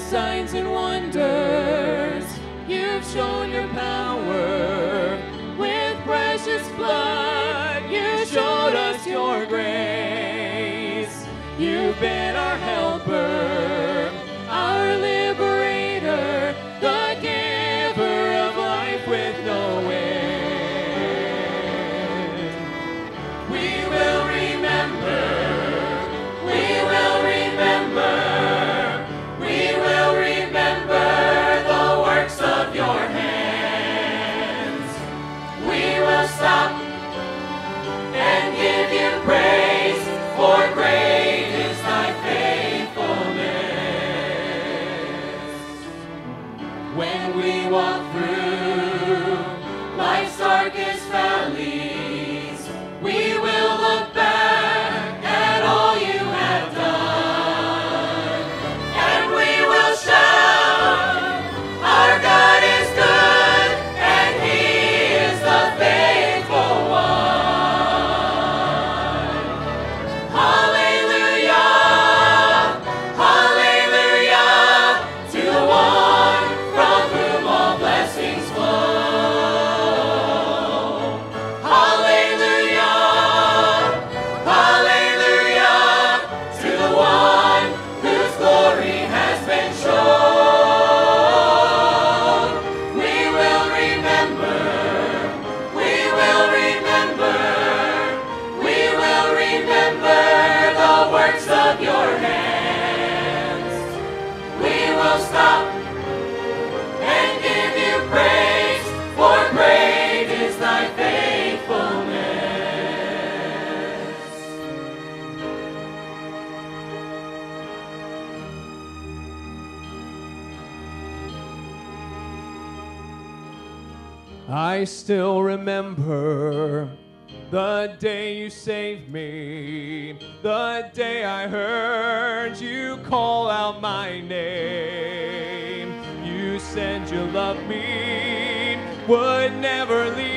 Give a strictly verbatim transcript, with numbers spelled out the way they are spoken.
signs and wonders. You've shown your power with precious blood. You showed us your grace. You've been our helper, our liberator, the giver of life with no end. We will remember, we will remember, we will remember the works of your hands. We will stop and give you praise, for great is thy faithfulness. When we walk through life's darkest valleys, we will look back at all you have done, and we will shout, our God is good, and he is the faithful one. Hallelujah, hallelujah, to the one from whom all blessings flow. Hallelujah, hallelujah, to the one whose glory has been shown. We will remember, we will remember, we will remember the works of your hands. We will stop and give you praise, for great is thy faithfulness. I still remember the day you saved me, the day I heard you call out my name. You said you loved me, would never leave